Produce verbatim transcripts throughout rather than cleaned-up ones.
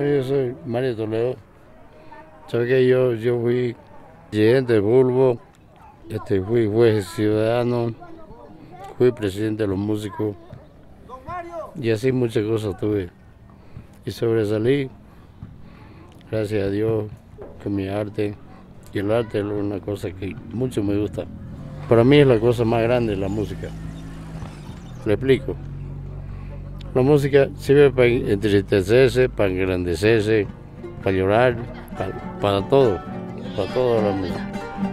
yo soy Mario Toledo. Sabes que yo, yo fui presidente de Bulbo, este, fui juez ciudadano, fui presidente de los músicos y así muchas cosas tuve. Y sobresalí, gracias a Dios, con mi arte. Y el arte es una cosa que mucho me gusta. Para mí es la cosa más grande, la música. Le explico. La música sirve para entristecerse, para engrandecerse, para llorar, para, para todo, para todo la música.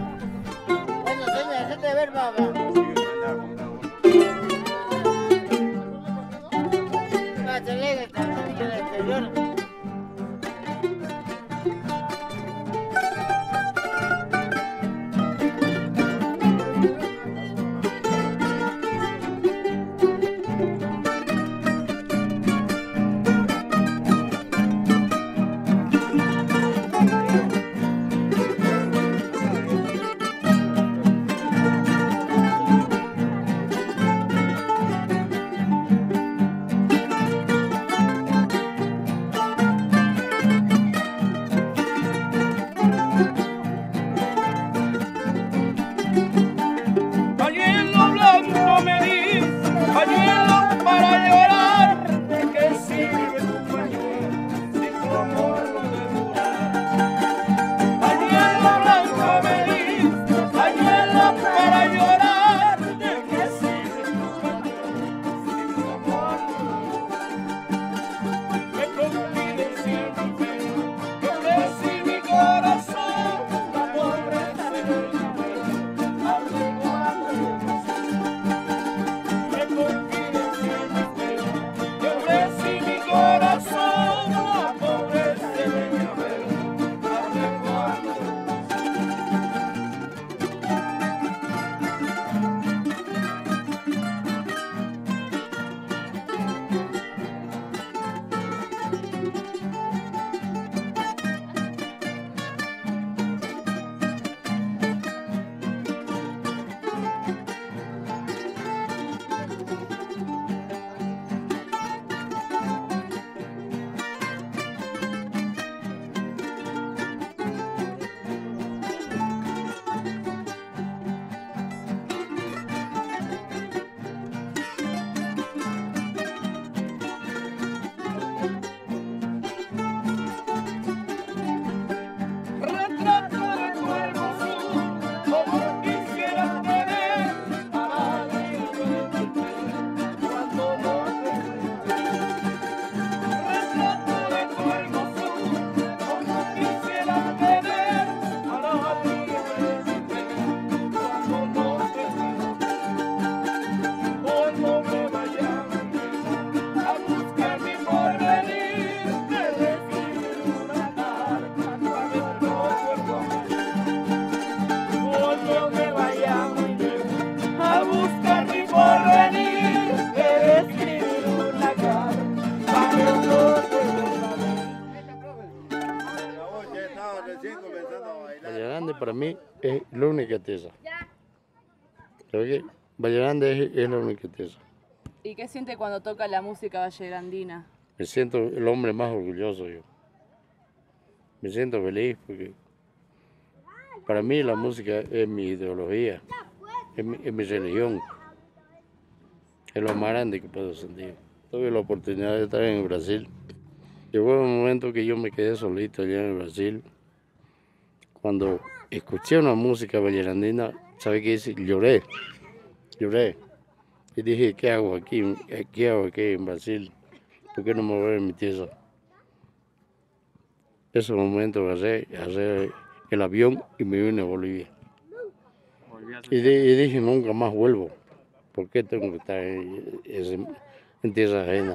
Valle Grande para mí es la única tesa. ¿Sabes qué? Valle Grande es, es la única tesa. ¿Y qué siente cuando toca la música vallegrandina? Me siento el hombre más orgulloso yo. Me siento feliz porque para mí la música es mi ideología, es mi, es mi religión. Es lo más grande que puedo sentir. Tuve la oportunidad de estar en Brasil. Llegó un momento que yo me quedé solito allá en Brasil. Cuando escuché una música vallegrandina, ¿sabe qué hice? Lloré, lloré. Y dije, ¿qué hago aquí? ¿Qué hago aquí en Brasil? ¿Por qué no me voy a mi tierra? Ese momento agarré, agarré el avión y me vine a Bolivia. Y, de, y dije, nunca más vuelvo. ¿Por qué tengo que estar en, en tierra ajena?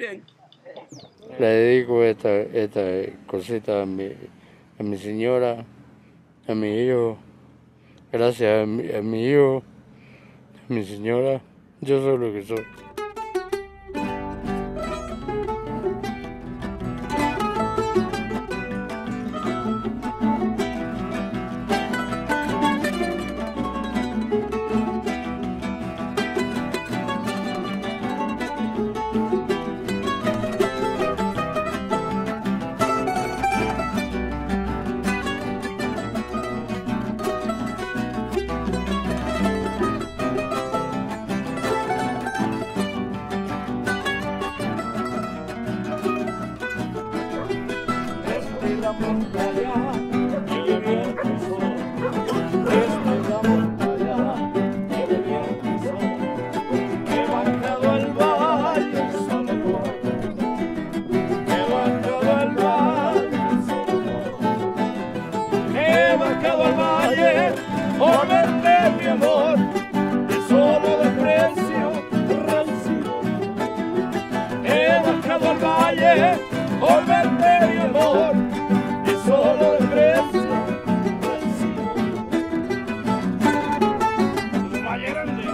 bien. Le dedico esta, esta cosita a mi, a mi señora, a mi hijo. Gracias a mi, a mi hijo, a mi señora, yo soy lo que soy. La montaña y el viento y sol. Esta es la montaña y el viento y sol. He bajado al valle solo. He bajado al valle solo. He bajado al valle por verte mi amor y solo de precio rancio. He bajado al valle por verte mi amor. Solo de precio Valle Grande.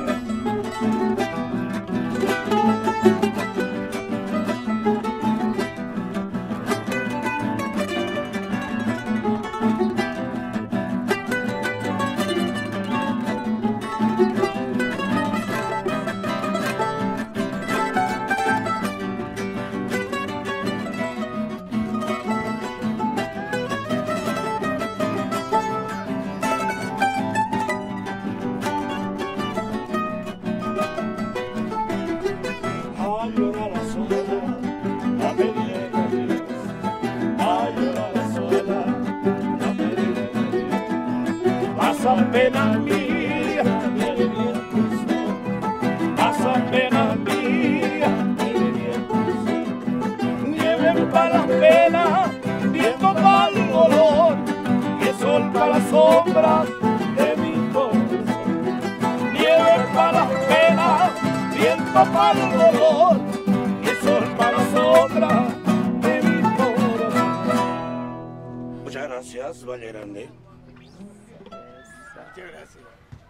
Pasa pena mía, el viento y sol. Pasa pena mía, el viento y sol. Nieve para las penas, viento para el dolor, y sol para las sombras de mi corazón. Nieve para las penas, viento para el dolor, y sol para las sombras de mi corazón. Muchas gracias, Valle Grande. Muchas gracias.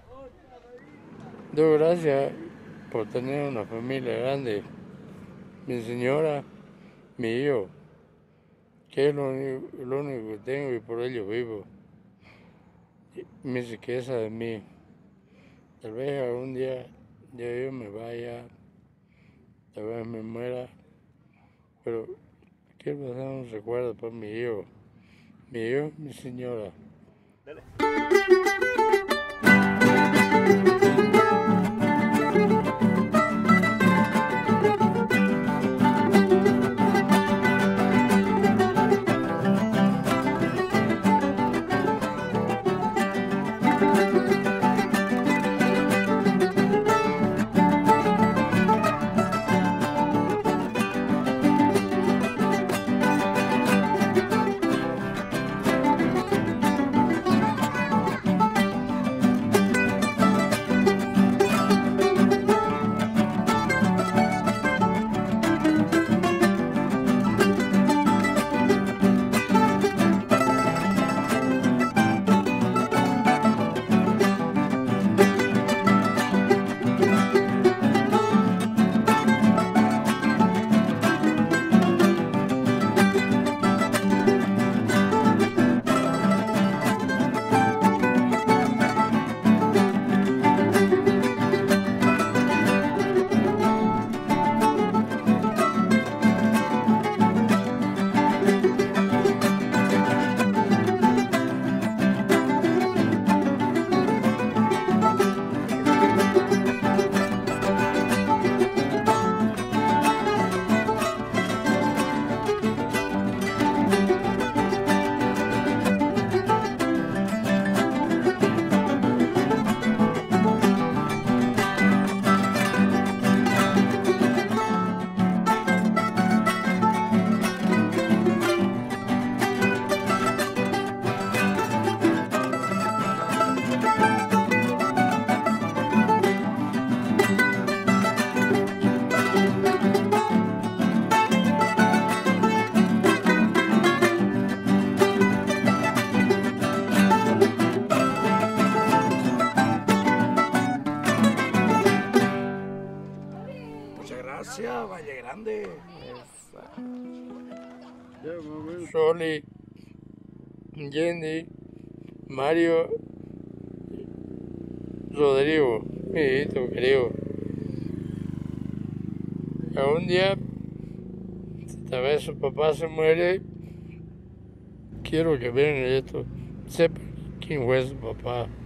Doy gracias por tener una familia grande. Mi señora, mi hijo, que es lo único, lo único que tengo y por ello vivo. Mi riqueza de mí. Tal vez algún día ya yo me vaya, tal vez me muera, pero quiero dejar un recuerdo para mi hijo. Mi hijo, mi señora. Dale. Arriba, Valle Grande. Soli, Yendi, Mario, Rodrigo, mi hijito querido. Un día, tal vez su papá se muere, quiero que vean esto, sepan quién fue su papá.